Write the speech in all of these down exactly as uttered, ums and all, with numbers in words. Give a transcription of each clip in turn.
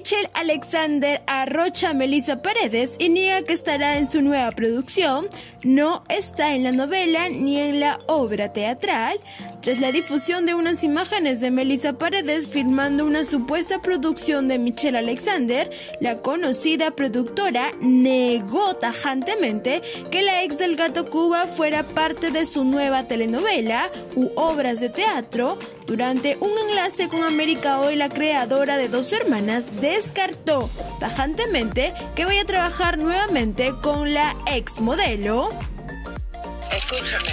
Michelle Alexander arrocha a Melissa Paredes y niega que estará en su nueva producción. No está en la novela ni en la obra teatral. Tras la difusión de unas imágenes de Melissa Paredes firmando una supuesta producción de Michelle Alexander, la conocida productora negó tajantemente que la ex del Gato Cuba fuera parte de su nueva telenovela u obras de teatro. Durante un enlace con América Hoy, la creadora de Dos Hermanas descartó tajantemente que vaya a trabajar nuevamente con la ex modelo. Escúchame,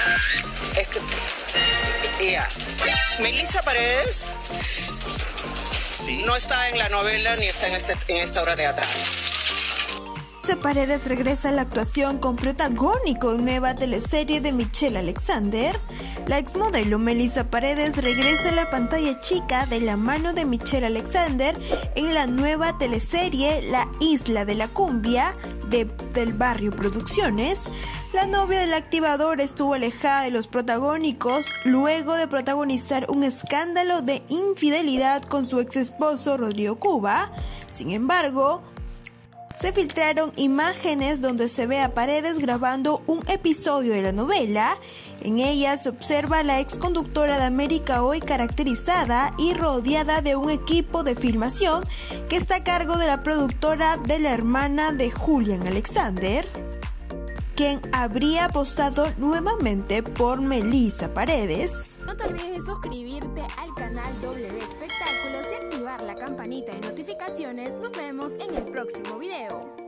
Escu ya. Melissa Paredes ¿Sí? no está en la novela ni está en, este, en esta obra teatral. Melissa Paredes regresa a la actuación con protagónico en nueva teleserie de Michelle Alexander. La exmodelo Melissa Paredes regresa a la pantalla chica de la mano de Michelle Alexander en la nueva teleserie La Isla de la Cumbia de Del Barrio Producciones. La novia del activador estuvo alejada de los protagónicos luego de protagonizar un escándalo de infidelidad con su ex esposo Rodrigo Cuba. Sin embargo, se filtraron imágenes donde se ve a Paredes grabando un episodio de la novela. En ella se observa a la ex conductora de América Hoy caracterizada y rodeada de un equipo de filmación que está a cargo de la productora de la hermana de Julian Alexander, quien habría apostado nuevamente por Melissa Paredes. No te olvides de suscribirte al canal W Espectáculos y activar la campanita de notificaciones. Nos vemos en el próximo video.